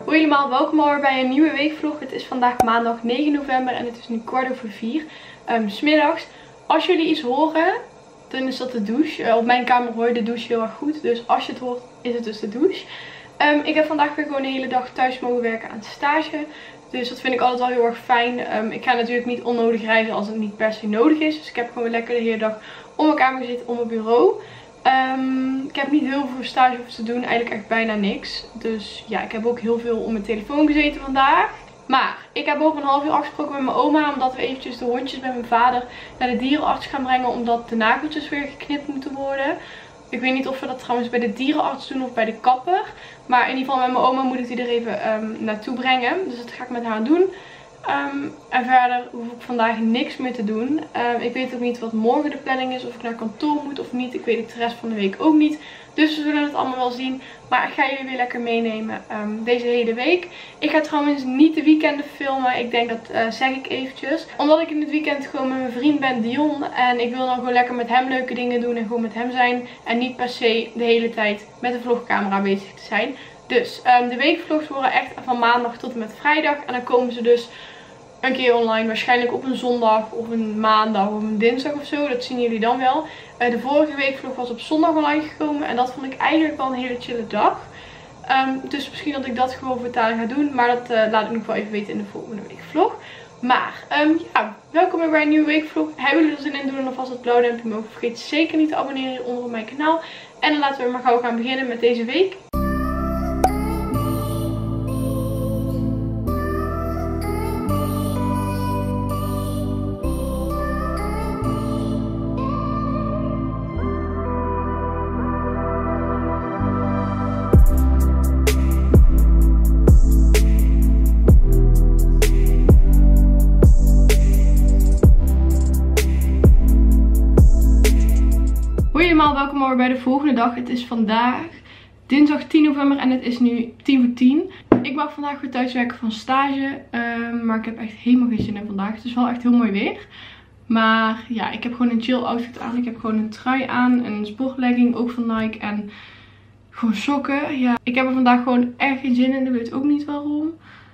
Hoi allemaal, welkom alweer bij een nieuwe weekvlog. Het is vandaag maandag 9 november en het is nu 3:15 'smiddags. Als jullie iets horen, dan is dat de douche. Op mijn kamer hoor je de douche heel erg goed, dus als je het hoort is het dus de douche. Ik heb vandaag weer gewoon de hele dag thuis mogen werken aan stage. Dus dat vind ik altijd wel heel erg fijn. Ik ga natuurlijk niet onnodig reizen als het niet per se nodig is. Dus ik heb gewoon weer lekker de hele dag op mijn kamer gezeten, op mijn bureau. Ik heb niet heel veel stage hoeven te doen, eigenlijk echt bijna niks. Dus ja, ik heb ook heel veel op mijn telefoon gezeten vandaag. Maar ik heb over een half uur afgesproken met mijn oma, omdat we eventjes de hondjes met mijn vader naar de dierenarts gaan brengen, omdat de nageltjes weer geknipt moeten worden. Ik weet niet of we dat trouwens bij de dierenarts doen of bij de kapper. Maar in ieder geval met mijn oma moet ik die er even naartoe brengen. Dus dat ga ik met haar doen. En verder hoef ik vandaag niks meer te doen. Ik weet ook niet wat morgen de planning is. Of ik naar kantoor moet of niet. Ik weet het de rest van de week ook niet. Dus we zullen het allemaal wel zien. Maar ik ga jullie weer lekker meenemen deze hele week. Ik ga trouwens niet de weekenden filmen. Ik denk dat zeg ik eventjes. Omdat ik in het weekend gewoon met mijn vriend ben, Dion. En ik wil dan gewoon lekker met hem leuke dingen doen. En gewoon met hem zijn. En niet per se de hele tijd met de vlogcamera bezig te zijn. Dus de weekvlogs worden echt van maandag tot en met vrijdag. En dan komen ze dus een keer online. Waarschijnlijk op een zondag of een maandag of een dinsdag of zo. Dat zien jullie dan wel. De vorige weekvlog was op zondag online gekomen. En dat vond ik eigenlijk wel een hele chille dag. Dus misschien dat ik dat gewoon vertalen ga doen. Maar dat laat ik nog wel even weten in de volgende weekvlog. Maar ja, welkom weer bij een nieuwe weekvlog. Hebben jullie er zin in, doen dan alvast het blauwe duimpje omhoog. Vergeet zeker niet te abonneren hieronder op mijn kanaal. En dan laten we maar gauw gaan beginnen met deze week. Welkom alweer bij de volgende dag. Het is vandaag dinsdag 10 november en het is nu 10:10. Ik mag vandaag weer thuiswerken van stage. Maar ik heb echt helemaal geen zin in vandaag. Het is wel echt heel mooi weer. Maar ja, ik heb gewoon een chill outfit aan. Ik heb gewoon een trui aan, een sportlegging ook van Nike en gewoon sokken. Ja, ik heb er vandaag gewoon echt geen zin in. Ik weet ook niet waarom.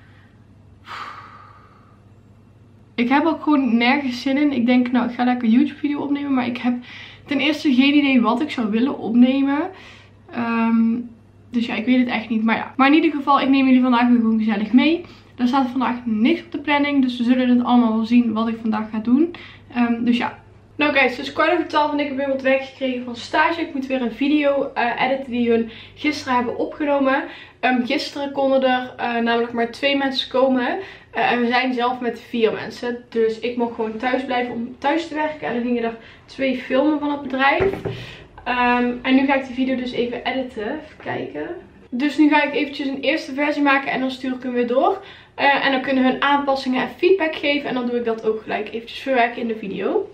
Ik heb ook gewoon nergens zin in. Ik denk, nou, ik ga lekker een YouTube video opnemen. Maar ik heb ten eerste geen idee wat ik zou willen opnemen. Dus ja, ik weet het echt niet. Maar ja, maar in ieder geval, ik neem jullie vandaag weer gewoon gezellig mee. Er staat vandaag niks op de planning. Dus we zullen het allemaal wel zien wat ik vandaag ga doen. Dus ja. Nou kijk, het is 11:15 en ik heb weer wat werk gekregen van stage. Ik moet weer een video editen die hun gisteren hebben opgenomen. Gisteren konden er namelijk maar 2 mensen komen. En we zijn zelf met 4 mensen. Dus ik mocht gewoon thuis blijven om thuis te werken. En dan gingen er 2 filmen van het bedrijf. En nu ga ik de video dus even editen. Even kijken. Dus nu ga ik eventjes een eerste versie maken en dan stuur ik hem weer door. En dan kunnen hun aanpassingen en feedback geven. En dan doe ik dat ook gelijk eventjes verwerken in de video.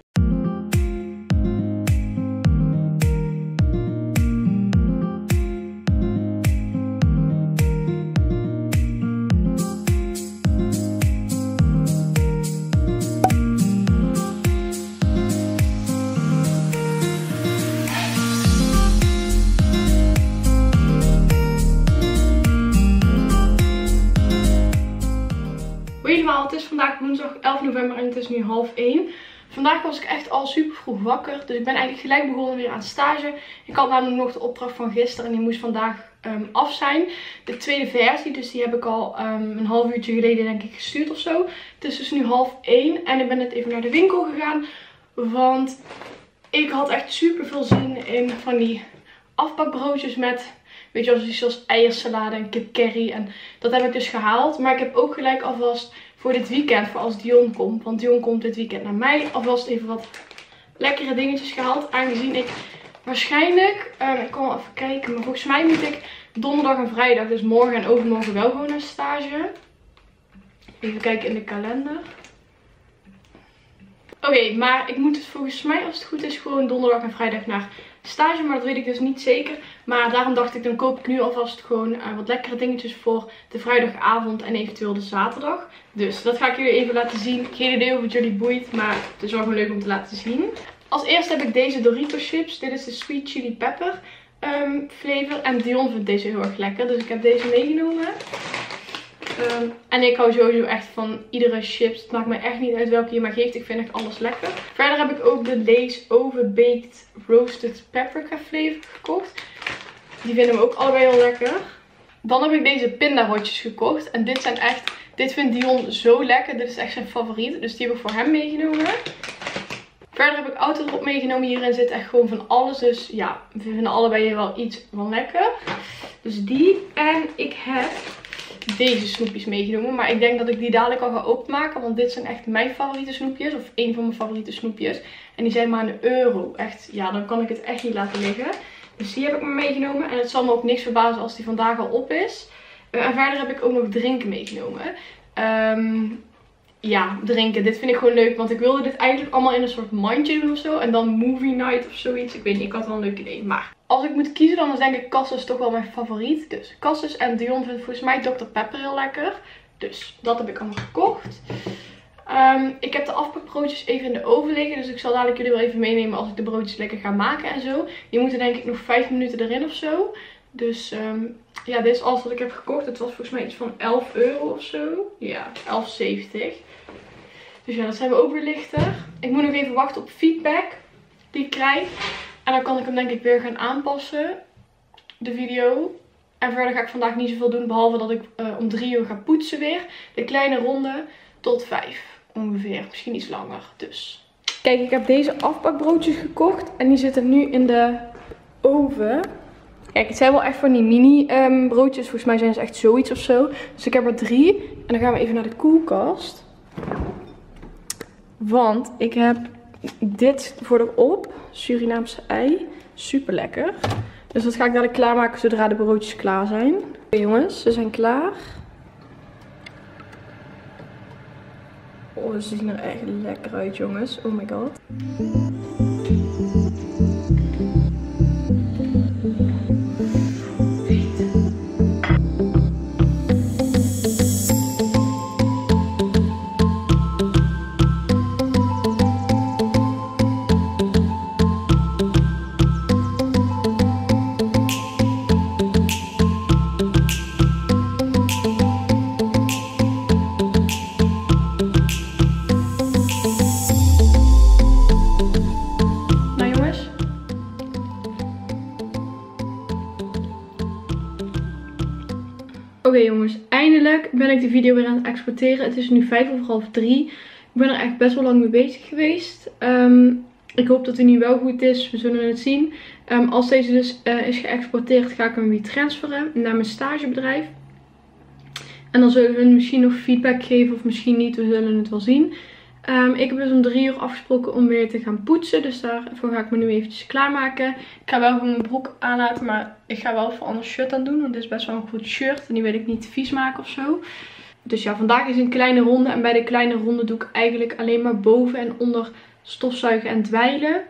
Het is vandaag woensdag 11 november en het is nu 12:30. Vandaag was ik echt al super vroeg wakker. Dus ik ben eigenlijk gelijk begonnen weer aan stage. Ik had namelijk nog de opdracht van gisteren en die moest vandaag af zijn. De tweede versie, dus die heb ik al een half uurtje geleden denk ik gestuurd of zo. Het is dus nu 12:30 en ik ben net even naar de winkel gegaan. Want ik had echt super veel zin in van die afbakbroodjes met, weet je wel, zoals eiersalade en kip curry. En dat heb ik dus gehaald. Maar ik heb ook gelijk alvast voor dit weekend, voor als Dion komt. Want Dion komt dit weekend naar mij. Alvast even wat lekkere dingetjes gehaald. Aangezien ik waarschijnlijk, ik kan wel even kijken. Maar volgens mij moet ik donderdag en vrijdag, dus morgen en overmorgen wel gewoon naar stage. Even kijken in de kalender. Oké, maar ik moet dus volgens mij, als het goed is, gewoon donderdag en vrijdag naar stage. Maar dat weet ik dus niet zeker. Maar daarom dacht ik, dan koop ik nu alvast gewoon wat lekkere dingetjes voor de vrijdagavond en eventueel de zaterdag. Dus dat ga ik jullie even laten zien. Geen idee of het jullie boeit, maar het is wel gewoon leuk om te laten zien. Als eerste heb ik deze Doritos chips. Dit is de Sweet Chili Pepper flavor. En Dion vindt deze heel erg lekker. Dus ik heb deze meegenomen. En ik hou sowieso echt van iedere chips. Het maakt me echt niet uit welke je maar geeft. Ik vind echt alles lekker. Verder heb ik ook de Lay's Overbaked Roasted Paprika Flavor gekocht. Die vinden we ook allebei heel lekker. Dan heb ik deze pindarotjes gekocht. En dit vindt Dion zo lekker. Dit is echt zijn favoriet. Dus die heb ik voor hem meegenomen. Verder heb ik Autodrop meegenomen. Hierin zit echt gewoon van alles. Dus ja, we vinden allebei hier wel iets van lekker. Dus die. En ik heb deze snoepjes meegenomen. Maar ik denk dat ik die dadelijk al ga openmaken. Want dit zijn echt mijn favoriete snoepjes. Of een van mijn favoriete snoepjes. En die zijn maar €1. Echt, ja, dan kan ik het echt niet laten liggen. Dus die heb ik maar meegenomen. En het zal me ook niks verbazen als die vandaag al op is. En verder heb ik ook nog drinken meegenomen. Ja, drinken. Dit vind ik gewoon leuk. Want ik wilde dit eigenlijk allemaal in een soort mandje doen of zo. En dan movie night of zoiets. Ik weet niet, ik had wel een leuk idee. Maar als ik moet kiezen, dan is denk ik Cassis toch wel mijn favoriet. Dus Cassis en Dion vindt volgens mij Dr. Pepper heel lekker. Dus dat heb ik allemaal gekocht. Ik heb de afpakbroodjes even in de oven liggen. Dus ik zal dadelijk jullie wel even meenemen als ik de broodjes lekker ga maken en zo. Die moeten denk ik nog 5 minuten erin of zo. Dus ja, dit is alles wat ik heb gekocht. Het was volgens mij iets van €11 of zo. Ja, 11,70. Dus ja, dat zijn we ook weer lichter. Ik moet nog even wachten op feedback die ik krijg. En dan kan ik hem denk ik weer gaan aanpassen. De video. En verder ga ik vandaag niet zoveel doen. Behalve dat ik om 3 uur ga poetsen weer. De kleine ronde tot 5 ongeveer. Misschien iets langer. Dus. Kijk, ik heb deze afpakbroodjes gekocht. En die zitten nu in de oven. Kijk, het zijn wel echt van die mini broodjes. Volgens mij zijn ze echt zoiets of zo. Dus ik heb er 3. En dan gaan we even naar de koelkast. Want ik heb dit voor erop. Surinaamse ei. Super lekker. Dus dat ga ik dadelijk klaarmaken zodra de broodjes klaar zijn. Oké, jongens, ze zijn klaar. Oh, ze zien er echt lekker uit, jongens. Oh my god. Oké jongens, eindelijk ben ik de video weer aan het exporteren. Het is nu 3:05. Ik ben er echt best wel lang mee bezig geweest. Ik hoop dat hij nu wel goed is. We zullen het zien. Als deze dus is geëxporteerd, ga ik hem weer transferen naar mijn stagebedrijf. En dan zullen we misschien nog feedback geven of misschien niet. We zullen het wel zien. Ik heb dus om 3 uur afgesproken om weer te gaan poetsen. Dus daarvoor ga ik me nu eventjes klaarmaken. Ik ga wel gewoon mijn broek aanlaten. Maar ik ga wel even een ander shirt aan doen. Want dit is best wel een goed shirt. En die wil ik niet vies maken of zo. Dus ja, vandaag is een kleine ronde. En bij de kleine ronde doe ik eigenlijk alleen maar boven en onder stofzuigen en dweilen.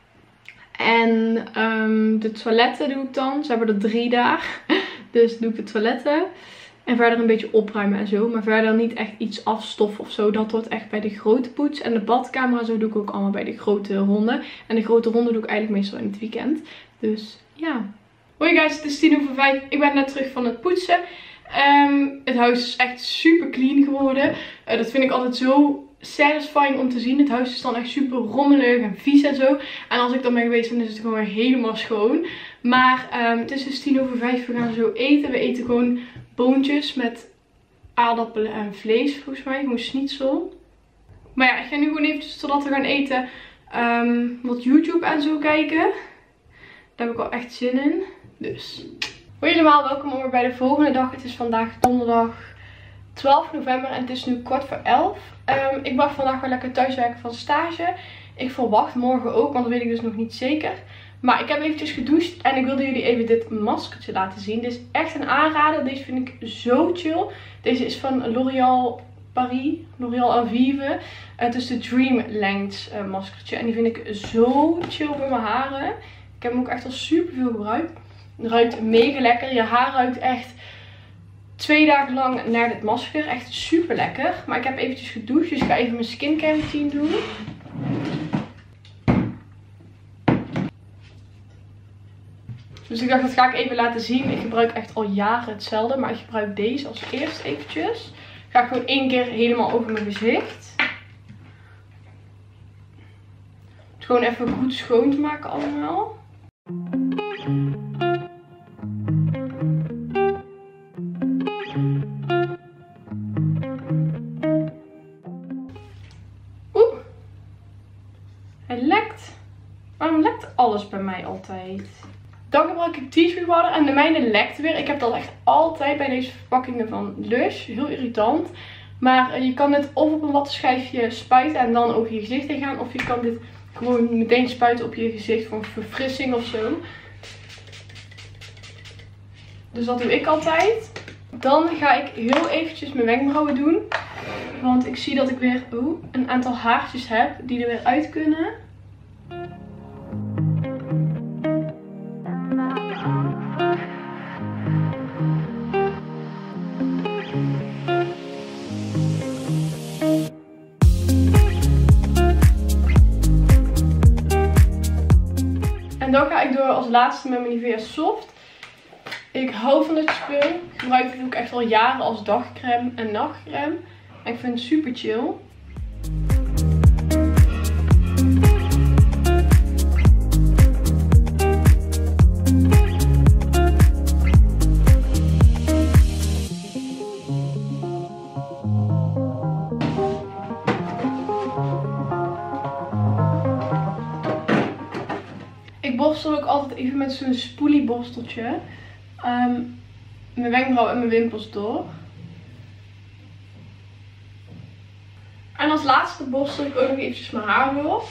En de toiletten doe ik dan. Ze hebben er 3 daar. Dus doe ik de toiletten. En verder een beetje opruimen en zo. Maar verder niet echt iets afstoffen of zo. Dat wordt echt bij de grote poets. En de badkamer en zo doe ik ook allemaal bij de grote ronde. En de grote ronde doe ik eigenlijk meestal in het weekend. Dus ja. Hoi guys, het is 5:10. Ik ben net terug van het poetsen. Het huis is echt super clean geworden. Dat vind ik altijd zo satisfying om te zien. Het huis is dan echt super rommelig en vies en zo. En als ik dan ben geweest, dan is het gewoon weer helemaal schoon. Maar het is dus 5:10. We gaan zo eten. We eten gewoon boontjes met aardappelen en vlees volgens mij. Gewoon schnitzel. Maar ja, ik ga nu gewoon eventjes totdat we gaan eten wat YouTube en zo kijken. Daar heb ik al echt zin in. Dus. Hoi allemaal, welkom weer bij de volgende dag. Het is vandaag donderdag 12 november en het is nu 11:15. Ik mag vandaag weer lekker thuiswerken van stage. Ik verwacht morgen ook, want dat weet ik dus nog niet zeker. Maar ik heb eventjes gedoucht en ik wilde jullie even dit maskertje laten zien. Dit is echt een aanrader. Deze vind ik zo chill. Deze is van L'Oréal Paris, L'Oréal Avive. Het is de Dream Length maskertje. En die vind ik zo chill voor mijn haren. Ik heb hem ook echt al super veel gebruikt. Het ruikt mega lekker. Je haar ruikt echt 2 dagen lang naar dit masker. Echt super lekker. Maar ik heb eventjes gedoucht. Dus ik ga even mijn skincare routine doen. Dus ik dacht, dat ga ik even laten zien. Ik gebruik echt al jaren hetzelfde. Maar ik gebruik deze als eerst eventjes. Ga ik gewoon 1 keer helemaal over mijn gezicht. Het gewoon even goed schoon te maken allemaal. Oeh. Hij lekt. Waarom lekt alles bij mij altijd? Dan gebruik ik tissue water en de mijne lekt weer. Ik heb dat echt altijd bij deze verpakkingen van Lush. Heel irritant. Maar je kan dit of op een wattenschijfje spuiten en dan over je gezicht heen gaan. Of je kan dit gewoon meteen spuiten op je gezicht voor verfrissing of zo. Dus dat doe ik altijd. Dan ga ik heel eventjes mijn wenkbrauwen doen. Want ik zie dat ik weer een aantal haartjes heb die er weer uit kunnen. En dan ga ik door als laatste met mijn Nivea Soft. Ik hou van dit spul. Ik gebruik het ook echt al jaren als dagcreme en nachtcreme. En ik vind het super chill. Ik borstel ook altijd even met zo'n spoelieeborsteltje mijn wenkbrauw en mijn wimpers door. En als laatste borstel ik ook nog eventjes mijn haar door.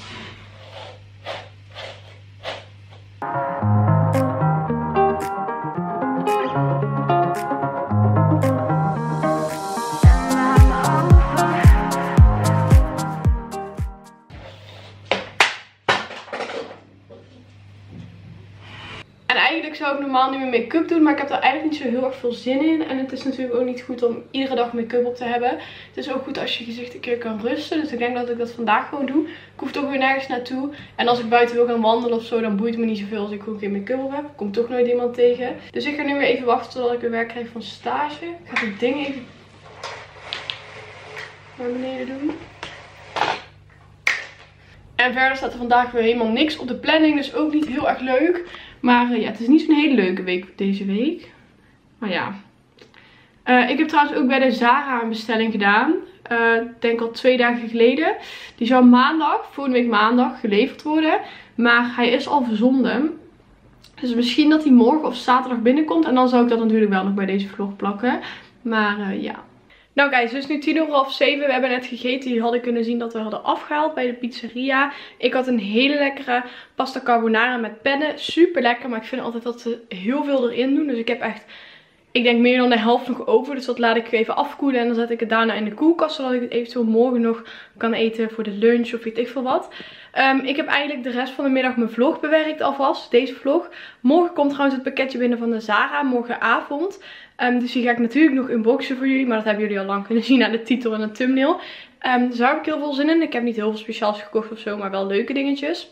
En eigenlijk zou ik normaal nu mijn make-up doen, maar ik heb er eigenlijk niet zo heel erg veel zin in. En het is natuurlijk ook niet goed om iedere dag make-up op te hebben. Het is ook goed als je gezicht een keer kan rusten. Dus ik denk dat ik dat vandaag gewoon doe. Ik hoef toch weer nergens naartoe. En als ik buiten wil gaan wandelen of zo, dan boeit me niet zoveel als ik gewoon geen make-up op heb. Komt toch nooit iemand tegen. Dus ik ga nu weer even wachten totdat ik weer werk krijg van stage. Ik ga dit ding even naar beneden doen. En verder staat er vandaag weer helemaal niks op de planning. Dus ook niet heel erg leuk. Maar ja, het is niet zo'n hele leuke week deze week. Maar ja. Ik heb trouwens ook bij de Zara een bestelling gedaan. Ik denk al 2 dagen geleden. Die zou maandag, volgende week maandag, geleverd worden. Maar hij is al verzonden. Dus misschien dat hij morgen of zaterdag binnenkomt. En dan zou ik dat natuurlijk wel nog bij deze vlog plakken. Maar ja. Nou guys, dus nu 6:10. We hebben net gegeten. Jullie hadden kunnen zien dat we hadden afgehaald bij de pizzeria. Ik had een hele lekkere pasta carbonara met pennen. Super lekker, maar ik vind altijd dat ze heel veel erin doen. Dus ik heb echt, ik denk meer dan de helft nog over. Dus dat laat ik even afkoelen en dan zet ik het daarna in de koelkast. Zodat ik het eventueel morgen nog kan eten voor de lunch of weet ik veel wat. Ik heb eigenlijk de rest van de middag mijn vlog bewerkt alvast. Deze vlog. Morgen komt trouwens het pakketje binnen van de Zara. Morgenavond. Dus die ga ik natuurlijk nog unboxen voor jullie. Maar dat hebben jullie al lang kunnen zien aan de titel en de thumbnail. Dus daar heb ik heel veel zin in. Ik heb niet heel veel speciaals gekocht of zo. Maar wel leuke dingetjes.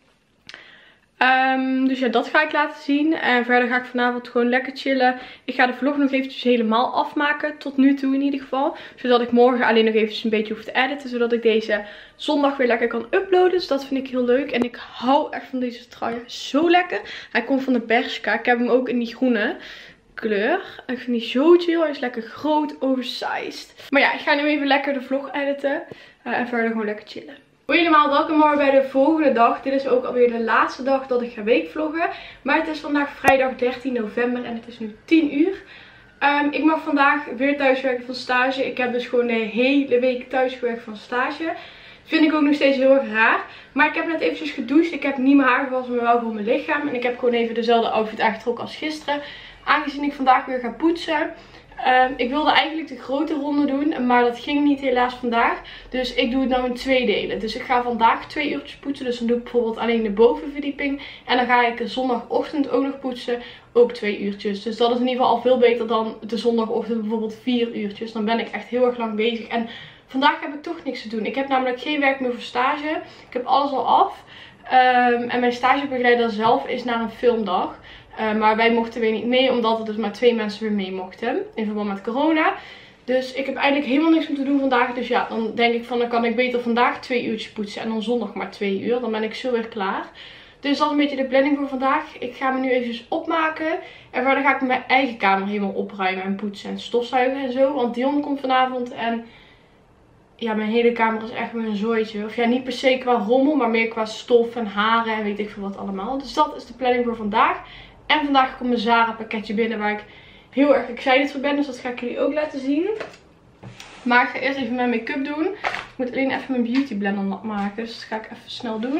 Dus ja, dat ga ik laten zien. En verder ga ik vanavond gewoon lekker chillen. Ik ga de vlog nog eventjes helemaal afmaken. Tot nu toe in ieder geval. Zodat ik morgen alleen nog eventjes een beetje hoef te editen. Zodat ik deze zondag weer lekker kan uploaden. Dus dat vind ik heel leuk. En ik hou echt van deze trui. Zo lekker. Hij komt van de Bershka. Ik heb hem ook in die groene kleur. Ik vind die zo chill. Hij is lekker groot, oversized. Maar ja, ik ga nu even lekker de vlog editen. En verder gewoon lekker chillen. Hoi allemaal, welkom maar bij de volgende dag. Dit is ook alweer de laatste dag dat ik ga weekvloggen. Maar het is vandaag vrijdag 13 november en het is nu 10 uur. Ik mag vandaag weer thuiswerken van stage. Ik heb dus gewoon de hele week thuisgewerkt van stage. Vind ik ook nog steeds heel erg raar. Maar ik heb net eventjes gedoucht. Ik heb niet mijn haar gewassen, maar wel voor mijn lichaam. En ik heb gewoon even dezelfde outfit aangetrokken als gisteren. Aangezien ik vandaag weer ga poetsen. Ik wilde eigenlijk de grote ronde doen, maar dat ging niet helaas vandaag. Dus ik doe het nou in 2 delen. Dus ik ga vandaag 2 uurtjes poetsen. Dus dan doe ik bijvoorbeeld alleen de bovenverdieping. En dan ga ik zondagochtend ook nog poetsen. Ook 2 uurtjes. Dus dat is in ieder geval al veel beter dan de zondagochtend bijvoorbeeld 4 uurtjes. Dan ben ik echt heel erg lang bezig. En vandaag heb ik toch niks te doen. Ik heb namelijk geen werk meer voor stage. Ik heb alles al af. En mijn stagebegeleider zelf is naar een filmdag. Maar wij mochten weer niet mee, omdat er dus maar 2 mensen weer mee mochten. In verband met corona. Dus ik heb eigenlijk helemaal niks om te doen vandaag. Dus ja, dan denk ik van, dan kan ik beter vandaag 2 uurtjes poetsen. En dan zondag maar 2 uur. Dan ben ik zo weer klaar. Dus dat is een beetje de planning voor vandaag. Ik ga me nu eventjes opmaken. En verder ga ik mijn eigen kamer helemaal opruimen en poetsen en stofzuigen en zo. Want Dion komt vanavond en ja, mijn hele kamer is echt weer een zooitje. Of ja, niet per se qua rommel, maar meer qua stof en haren en weet ik veel wat allemaal. Dus dat is de planning voor vandaag. En vandaag komt mijn Zara pakketje binnen waar ik heel erg excited voor ben. Dus dat ga ik jullie ook laten zien. Maar ik ga eerst even mijn make-up doen. Ik moet alleen even mijn beauty blender nat maken. Dus dat ga ik even snel doen.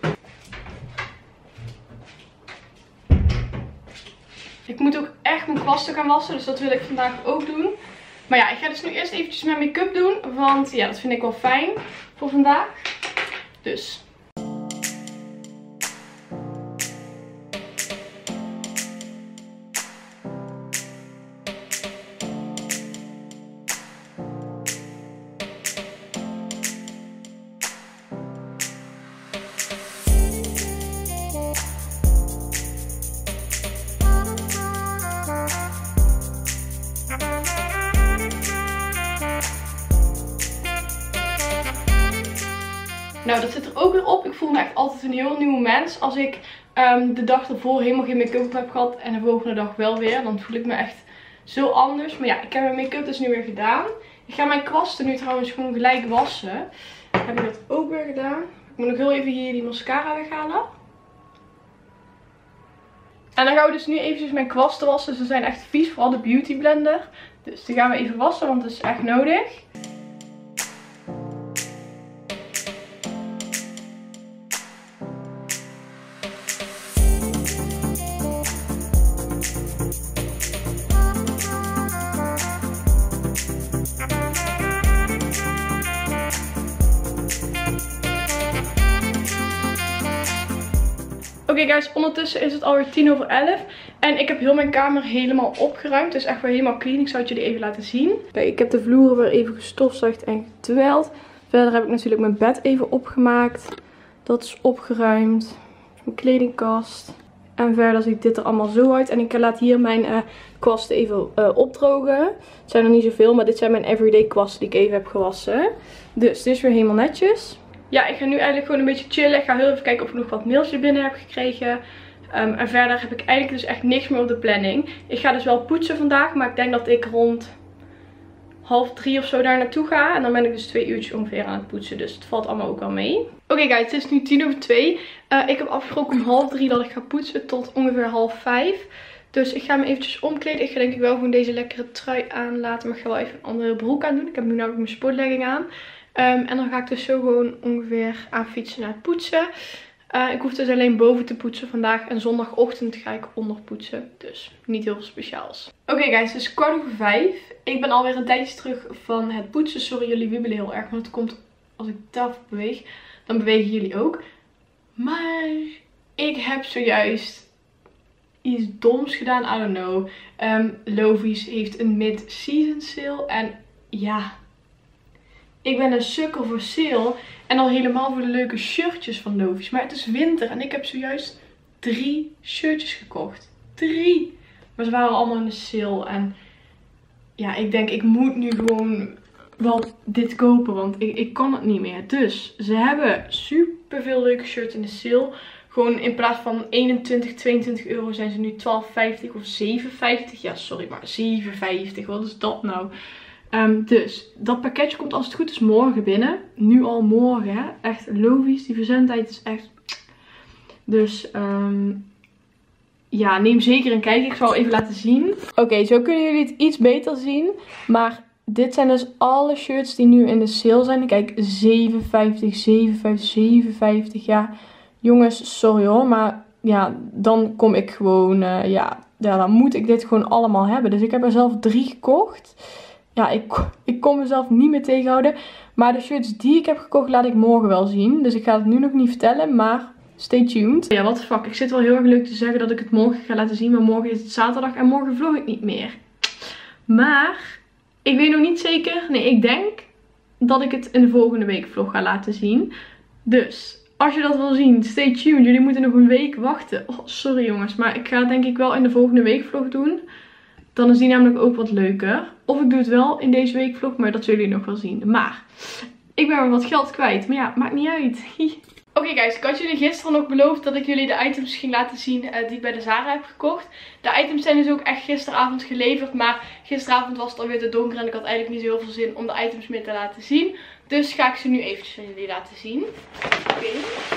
Ik moet ook echt mijn kwasten gaan wassen. Dus dat wil ik vandaag ook doen. Maar ja, ik ga dus nu eerst eventjes mijn make-up doen. Want ja, dat vind ik wel fijn voor vandaag. Dus... Nou, dat zit er ook weer op. Ik voel me echt altijd een heel nieuw mens. Als ik de dag ervoor helemaal geen make-up heb gehad en de volgende dag wel weer. Dan voel ik me echt zo anders. Maar ja, ik heb mijn make-up dus nu weer gedaan. Ik ga mijn kwasten nu trouwens gewoon gelijk wassen. Heb ik dat ook weer gedaan. Ik moet nog heel even hier die mascara weghalen. En dan gaan we dus nu eventjes mijn kwasten wassen. Ze zijn echt vies, vooral de beauty blender. Dus die gaan we even wassen, want dat is echt nodig. Oké guys, ondertussen is het alweer 11:10. En ik heb heel mijn kamer helemaal opgeruimd. Het is echt weer helemaal clean. Ik zal het jullie even laten zien. Kijk, ik heb de vloeren weer even gestofzuigd en gedweld. Verder heb ik natuurlijk mijn bed even opgemaakt. Dat is opgeruimd. Mijn kledingkast. En verder ziet dit er allemaal zo uit. En ik laat hier mijn kwasten even opdrogen. Het zijn er niet zoveel, maar dit zijn mijn everyday kwasten die ik even heb gewassen. Dus dit is weer helemaal netjes. Ja, ik ga nu eigenlijk gewoon een beetje chillen. Ik ga heel even kijken of ik nog wat mailtjes binnen heb gekregen. En verder heb ik eigenlijk dus echt niks meer op de planning. Ik ga dus wel poetsen vandaag, maar ik denk dat ik rond 2:30 of zo daar naartoe ga. En dan ben ik dus 2 uurtjes ongeveer aan het poetsen. Dus het valt allemaal ook wel mee. Oké guys, het is nu 2:10. Ik heb afgesproken om 2:30 dat ik ga poetsen tot ongeveer 4:30. Dus ik ga me eventjes omkleden. Ik ga denk ik wel gewoon deze lekkere trui aanlaten. Maar ik ga wel even een andere broek aan doen. Ik heb nu namelijk mijn sportlegging aan. En dan ga ik dus zo gewoon ongeveer aan fietsen naar het poetsen. Ik hoef dus alleen boven te poetsen vandaag. En zondagochtend ga ik onder poetsen. Dus niet heel veel speciaals. Oké guys, het is 5:15. Ik ben alweer een tijdje terug van het poetsen. Sorry, jullie wiebelen heel erg. Want het komt als ik de tafel beweeg. Dan bewegen jullie ook. Maar ik heb zojuist iets doms gedaan. I don't know. Lovies heeft een mid-season sale. En ja... Ik ben een sukkel voor sale. En al helemaal voor de leuke shirtjes van Lovies. Maar het is winter. En ik heb zojuist 3 shirtjes gekocht. 3. Maar ze waren allemaal in de sale. En ja, ik denk ik moet nu gewoon wel dit kopen. Want ik kan het niet meer. Dus ze hebben super veel leuke shirts in de sale. Gewoon in plaats van 21, 22 euro zijn ze nu 12,50 of 7,50. Ja, sorry, maar 7,50. Wat is dat nou? Dus dat pakketje komt als het goed is morgen binnen. Nu al morgen, hè. Echt Lovies. Die verzendtijd is echt... Dus ja, neem zeker een kijkje. Ik zal even laten zien. Oké, zo kunnen jullie het iets beter zien. Maar dit zijn dus alle shirts die nu in de sale zijn. Kijk, 7,50, 7,50, 7,50. Ja, jongens, sorry hoor. Maar ja, dan kom ik gewoon... ja, dan moet ik dit gewoon allemaal hebben. Dus ik heb er zelf 3 gekocht. Ja, ik kon mezelf niet meer tegenhouden. Maar de shirts die ik heb gekocht laat ik morgen wel zien. Dus ik ga het nu nog niet vertellen, maar stay tuned. Ja, what the fuck. Ik zit wel heel erg leuk te zeggen dat ik het morgen ga laten zien. Maar morgen is het zaterdag en morgen vlog ik niet meer. Maar ik weet nog niet zeker. Nee, ik denk dat ik het in de volgende week vlog ga laten zien. Dus als je dat wil zien, stay tuned. Jullie moeten nog een week wachten. Oh, sorry jongens, maar ik ga het denk ik wel in de volgende weekvlog doen. Dan is die namelijk ook wat leuker. Of ik doe het wel in deze weekvlog, maar dat zullen jullie nog wel zien. Maar ik ben weer wat geld kwijt. Maar ja, maakt niet uit. Oké guys, ik had jullie gisteren nog beloofd dat ik jullie de items ging laten zien die ik bij de Zara heb gekocht. De items zijn dus ook echt gisteravond geleverd, maar gisteravond was het alweer te donker en ik had eigenlijk niet zo heel veel zin om de items meer te laten zien. Dus ga ik ze nu eventjes aan jullie laten zien. Oké.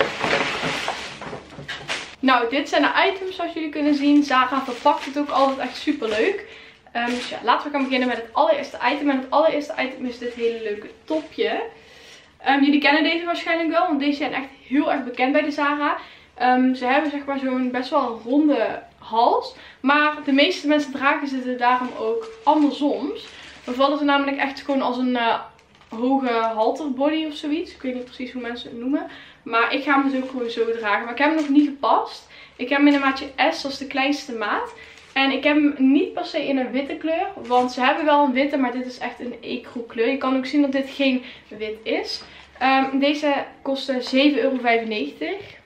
Nou, dit zijn de items zoals jullie kunnen zien. Zara verpakt het ook altijd echt super leuk. Dus ja, laten we gaan beginnen met het allereerste item. En het allereerste item is dit hele leuke topje. Jullie kennen deze waarschijnlijk wel, want deze zijn echt heel erg bekend bij de Zara. Ze hebben zeg maar zo'n best wel ronde hals. Maar de meeste mensen dragen ze daarom ook andersoms. Dan vallen ze namelijk echt gewoon als een hoge halterbody of zoiets. Ik weet niet precies hoe mensen het noemen. Maar ik ga hem dus ook gewoon zo dragen. Maar ik heb hem nog niet gepast. Ik heb hem in een maatje S, dat is de kleinste maat. En ik heb hem niet per se in een witte kleur. Want ze hebben wel een witte, maar dit is echt een ecru kleur. Je kan ook zien dat dit geen wit is. Deze kostte €7,95.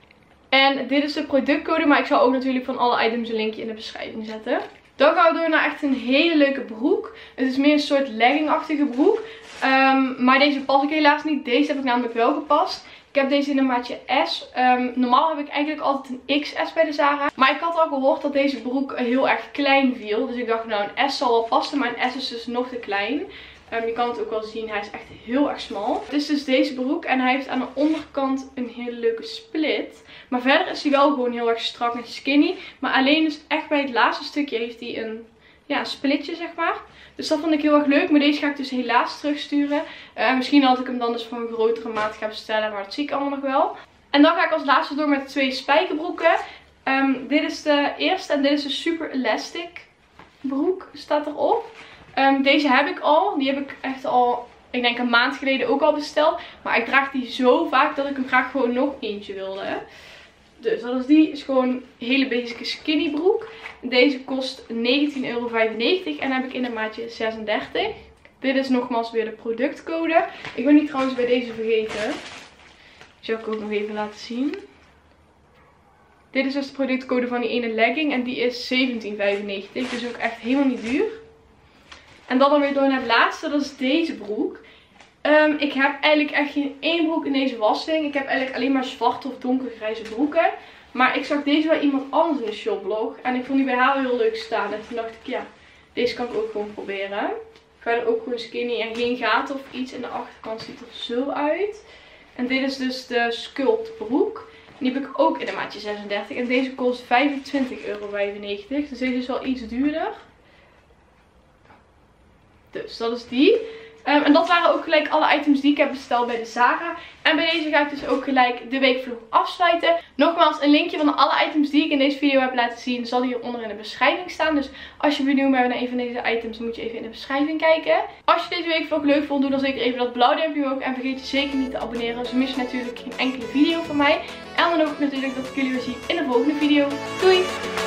En dit is de productcode. Maar ik zal ook natuurlijk van alle items een linkje in de beschrijving zetten. Dan gaan we door naar echt een hele leuke broek. Het is meer een soort leggingachtige broek. Maar deze pas ik helaas niet. Deze heb ik namelijk wel gepast. Ik heb deze in een maatje S. Normaal heb ik eigenlijk altijd een XS bij de Zara. Maar ik had al gehoord dat deze broek heel erg klein viel. Dus ik dacht nou een S zal wel passen. Maar een S is dus nog te klein. Je kan het ook wel zien. Hij is echt heel erg smal. Het is dus deze broek. En hij heeft aan de onderkant een hele leuke split. Maar verder is hij wel gewoon heel erg strak en skinny. Maar alleen dus echt bij het laatste stukje heeft hij een splitje zeg maar. Dus dat vond ik heel erg leuk. Maar deze ga ik dus helaas terugsturen. Misschien had ik hem dan dus voor een grotere maat gaan bestellen. Maar dat zie ik allemaal nog wel. En dan ga ik als laatste door met de 2 spijkerbroeken. Dit is de eerste. En dit is de Super Elastic broek. Staat erop. Deze heb ik al. Die heb ik echt al, ik denk een maand geleden ook al besteld. Maar ik draag die zo vaak dat ik hem graag gewoon nog eentje wilde. Dus dat is die. Is gewoon een hele basic skinny broek. Deze kost €19,95 en heb ik in een maatje 36. Dit is nogmaals weer de productcode. Ik ben niet trouwens bij deze vergeten. Die zal ik ook nog even laten zien. Dit is dus de productcode van die ene legging en die is €17,95. Dus ook echt helemaal niet duur. En dan weer door naar het laatste, dat is deze broek. Ik heb eigenlijk echt geen één broek in deze wasding. Ik heb eigenlijk alleen maar zwarte of donkergrijze broeken. Maar ik zag deze wel iemand anders in de shopblog. En ik vond die bij haar heel leuk staan. En toen dacht ik, ja, deze kan ik ook gewoon proberen. Verder ook gewoon skinny en geen gaten of iets. En de achterkant ziet er zo uit. En dit is dus de Sculpt broek. Die heb ik ook in een maatje 36. En deze kost €25,95. Dus deze is wel iets duurder. Dus dat is die. En dat waren ook gelijk alle items die ik heb besteld bij de Zara. En bij deze ga ik dus ook gelijk de weekvlog afsluiten. Nogmaals, een linkje van alle items die ik in deze video heb laten zien zal hieronder in de beschrijving staan. Dus als je benieuwd bent naar een van deze items, dan moet je even in de beschrijving kijken. Als je deze weekvlog leuk vond, doe dan zeker even dat blauw duimpje omhoog. En vergeet je zeker niet te abonneren. Zo mis je natuurlijk geen enkele video van mij. En dan hoop ik natuurlijk dat ik jullie weer zie in de volgende video. Doei!